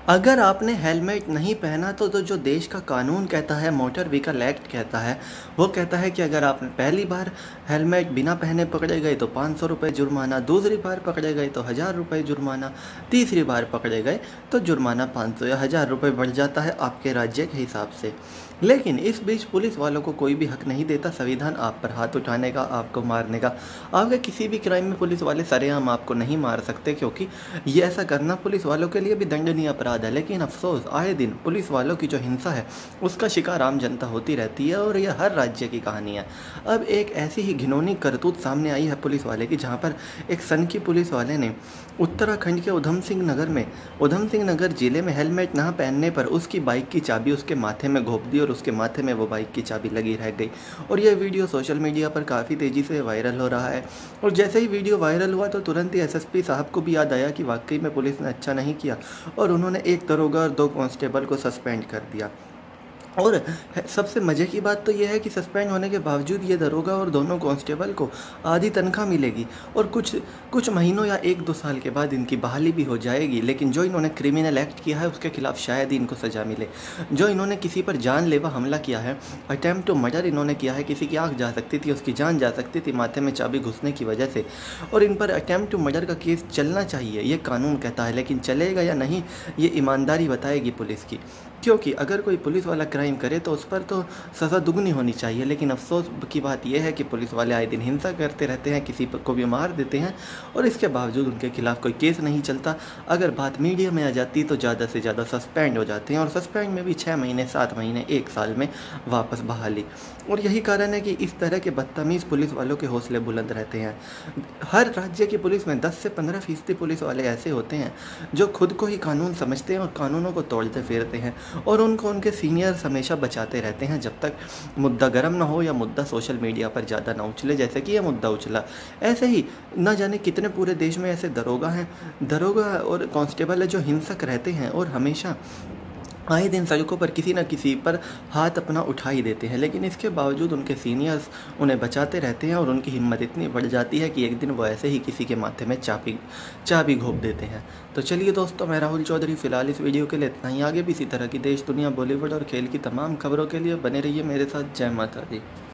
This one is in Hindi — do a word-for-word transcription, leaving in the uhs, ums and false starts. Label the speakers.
Speaker 1: अगर आपने हेलमेट नहीं पहना तो तो जो देश का कानून कहता है, मोटर व्हीकल एक्ट कहता है, वो कहता है कि अगर आप पहली बार हेलमेट बिना पहने पकड़े गए तो पाँच सौ रुपये जुर्माना, दूसरी बार पकड़े गए तो हज़ार रुपये जुर्माना, तीसरी बार पकड़े गए तो जुर्माना पाँच सौ या हज़ार रुपये बढ़ जाता है आपके राज्य के हिसाब से। लेकिन इस बीच पुलिस वालों को कोई भी हक नहीं देता संविधान आप पर हाथ उठाने का, आपको मारने का। आपके किसी भी क्राइम में पुलिस वाले सरेआम आपको नहीं मार सकते, क्योंकि ये ऐसा करना पुलिस वालों के लिए भी दंडनीय अपराध है। लेकिन अफसोस, आए दिन पुलिस वालों की जो हिंसा है उसका शिकार आम जनता होती रहती है, और यह हर राज्य की कहानी है। अब एक ऐसी ही घिनौनी करतूत सामने आई है पुलिस वाले की, जहाँ पर एक सनकी पुलिस वाले ने उत्तराखंड के उधम सिंह नगर में उधम सिंह नगर जिले में हेलमेट ना पहनने पर उसकी बाइक की चाबी उसके माथे में घोंप दी और उसके माथे में वो बाइक की चाबी लगी रह गई। और यह वीडियो सोशल मीडिया पर काफ़ी तेज़ी से वायरल हो रहा है। और जैसे ही वीडियो वायरल हुआ तो तुरंत ही एसएसपी साहब को भी याद आया कि वाकई में पुलिस ने अच्छा नहीं किया, और उन्होंने एक दरोगा और दो कांस्टेबल को सस्पेंड कर दिया। और सबसे मज़े की बात तो यह है कि सस्पेंड होने के बावजूद ये दरोगा और दोनों कांस्टेबल को आधी तनख्वाह मिलेगी, और कुछ कुछ महीनों या एक दो साल के बाद इनकी बहाली भी हो जाएगी। लेकिन जो इन्होंने क्रिमिनल एक्ट किया है उसके खिलाफ शायद ही इनको सज़ा मिले। जो इन्होंने किसी पर जानलेवा हमला किया है, अटैम्प्ट टू मर्डर इन्होंने किया है, किसी की आँख जा सकती थी, उसकी जान जा सकती थी माथे में चाबी घुसने की वजह से, और इन पर अटैम्प्ट टू मर्डर का केस चलना चाहिए, ये कानून कहता है। लेकिन चलेगा या नहीं, ये ईमानदारी बताएगी पुलिस की। क्योंकि अगर कोई पुलिस वाला क्राइम करे तो उस पर तो सज़ा दुगनी होनी चाहिए। लेकिन अफसोस की बात यह है कि पुलिस वाले आए दिन हिंसा करते रहते हैं, किसी को भी मार देते हैं, और इसके बावजूद उनके खिलाफ कोई केस नहीं चलता। अगर बात मीडिया में आ जाती तो ज़्यादा से ज़्यादा सस्पेंड हो जाते हैं, और सस्पेंड में भी छः महीने सात महीने एक साल में वापस बहाली। और यही कारण है कि इस तरह के बदतमीज़ पुलिस वालों के हौसले बुलंद रहते हैं। हर राज्य की पुलिस में दस से पंद्रह फीसदी पुलिस वाले ऐसे होते हैं जो खुद को ही कानून समझते हैं और कानूनों को तोड़ते फिरते हैं, और उनको उनके सीनियर्स हमेशा बचाते रहते हैं जब तक मुद्दा गर्म ना हो या मुद्दा सोशल मीडिया पर ज़्यादा ना उछले, जैसे कि यह मुद्दा उछला। ऐसे ही ना जाने कितने पूरे देश में ऐसे दरोगा हैं दरोगा और कांस्टेबल है जो हिंसक रहते हैं, और हमेशा आए दिन सड़कों पर किसी न किसी पर हाथ अपना उठा ही देते हैं। लेकिन इसके बावजूद उनके सीनियर्स उन्हें बचाते रहते हैं, और उनकी हिम्मत इतनी बढ़ जाती है कि एक दिन वो ऐसे ही किसी के माथे में चाबी चाबी घोंप देते हैं। तो चलिए दोस्तों, मैं राहुल चौधरी, फ़िलहाल इस वीडियो के लिए इतना ही। आगे भी इसी तरह की देश, दुनिया, बॉलीवुड और खेल की तमाम खबरों के लिए बने रहिए मेरे साथ। जय माता दी।